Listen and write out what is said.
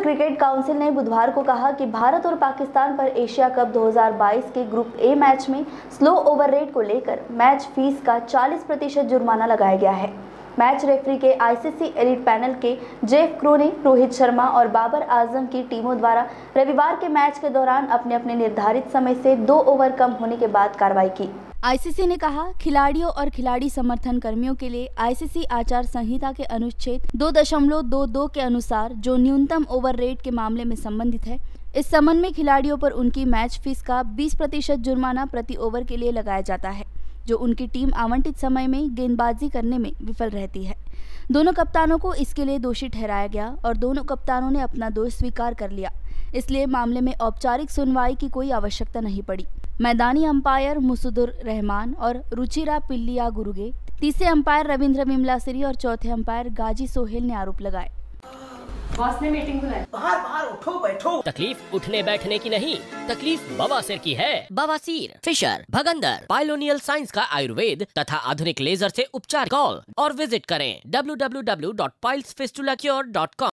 Cricket council ने बुधवार को कहा कि भारत और पाकिस्तान पर एशिया कप 2022 के ग्रुप ए मैच में स्लो ओवर रेट को लेकर मैच फीस का 40% जुर्माना लगाया गया है। मैच रेफरी के आईसीसी एलीट पैनल के जेफ क्रू ने रोहित शर्मा और बाबर आजम की टीमों द्वारा रविवार के मैच के दौरान अपने अपने निर्धारित समय से 2 ओवर कम होने के बाद कार्रवाई की। आईसीसी ने कहा, खिलाड़ियों और खिलाड़ी समर्थन कर्मियों के लिए आईसीसी आचार संहिता के अनुच्छेद 2.22 के अनुसार जो न्यूनतम ओवर रेट के मामले में संबंधित है, इस संबंध में खिलाड़ियों पर उनकी मैच फीस का 20% जुर्माना प्रति ओवर के लिए लगाया जाता है, जो उनकी टीम आवंटित समय में गेंदबाजी करने में विफल रहती है। दोनों कप्तानों को इसके लिए दोषी ठहराया गया और दोनों कप्तानों ने अपना दोष स्वीकार कर लिया, इसलिए मामले में औपचारिक सुनवाई की कोई आवश्यकता नहीं पड़ी। मैदानी अंपायर मुसुदुर रहमान और रुचिरा पिल्लिया गुरुगे, तीसरे अंपायर रविंद्र विमलासिरी और चौथे अंपायर गाजी सोहेल ने आरोप लगाए। बॉस ने मीटिंग बुलाई। बाहर उठो बैठो। तकलीफ उठने बैठने की नहीं, तकलीफ बवासीर की है। बवासीर, फिशर, भगंदर, पाइलोनियल साइंस का आयुर्वेद तथा आधुनिक लेजर से उपचार। कॉल और विजिट करें www.pilesfistulacure.com।